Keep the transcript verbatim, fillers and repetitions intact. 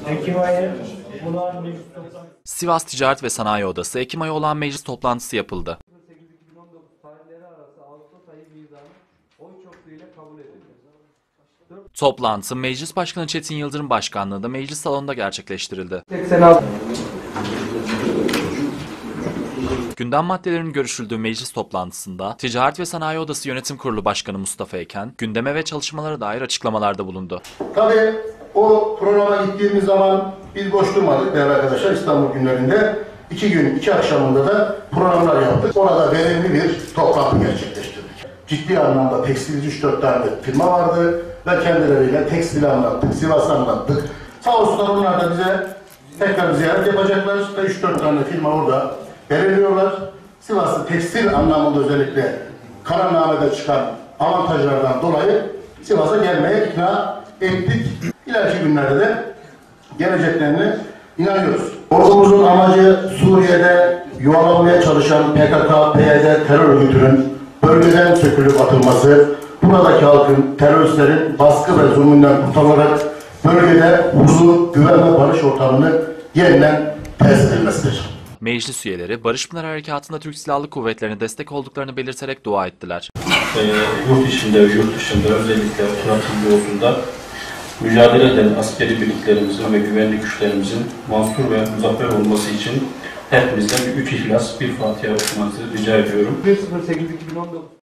Ekim ayı bunlar meclis toplantısı. Sivas Ticaret ve Sanayi Odası Ekim ayı olan meclis toplantısı yapıldı. sekiz iki bin on dokuz tarihleri arası Ağustos ayı mizanı oy çokluğuyla kabul edildi. Toplantı Meclis Başkanı Çetin Yıldırım başkanlığında meclis salonunda gerçekleştirildi. seksen altı. Gündem maddelerinin görüşüldüğü meclis toplantısında Ticaret ve Sanayi Odası Yönetim Kurulu Başkanı Mustafa Eken, gündeme ve çalışmalara dair açıklamalarda bulundu. Tabii o programa gittiğimiz zaman biz boş durmadık değerli arkadaşlar. İstanbul günlerinde iki gün, iki akşamında da programlar yaptık. Orada verimli bir toplantı gerçekleştirdik. Ciddi anlamda tekstilci üç dört tane firma vardı ve kendileriyle tekstili anlattık, Sivas'ı anlattık. Sağ olsunlar, onlar da bize tekrar ziyaret yapacaklar ve üç dört tane firma orada belirliyorlar. Sivas'ı tekstil anlamında özellikle kararnamede çıkan avantajlardan dolayı Sivas'a gelmeye ikna ettik. İleriki günlerde de geleceklerine inanıyoruz. Ordumuzun amacı Suriye'de yuvalamaya çalışan P K K P Y D terör örgütünün bölgeden sökülüp atılması, buradaki halkın teröristlerin baskı ve zulmünden kurtarılarak bölgede huzur, güven ve barış ortamını yeniden tesis edilmesidir. Meclis üyeleri Barış Pınar Harekatı'nda Türk Silahlı Kuvvetleri'ne destek olduklarını belirterek dua ettiler. E, yurt içinde ve yurt dışında özellikle Tuna yolunda mücadele eden askeri birliklerimizin ve güvenlik güçlerimizin mansur ve muzaffer olması için hepimizden bir üç ihlas, bir Fatiha okumanızı rica ediyorum. bir sıfır sekiz iki bin on dokuz